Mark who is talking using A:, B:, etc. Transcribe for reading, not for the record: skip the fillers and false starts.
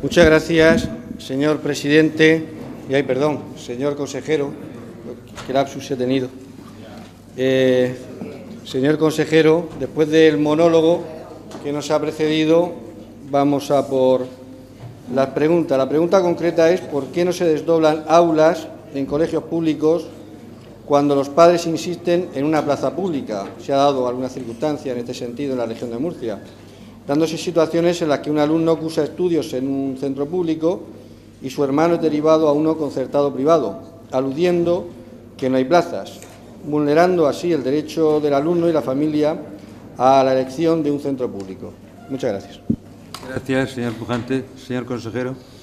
A: Muchas gracias, señor presidente. Señor consejero, qué lapsus he tenido. Señor consejero, después del monólogo que nos ha precedido, vamos a por las preguntas. La pregunta concreta es ¿por qué no se desdoblan aulas en colegios públicos cuando los padres insisten en una plaza pública? ¿Se ha dado alguna circunstancia en este sentido en la región de Murcia? Dándose situaciones en las que un alumno cursa estudios en un centro público y su hermano es derivado a uno concertado privado, aludiendo que no hay plazas, vulnerando así el derecho del alumno y la familia a la elección de un centro público. Muchas gracias.
B: Gracias, señor pujante. Señor consejero.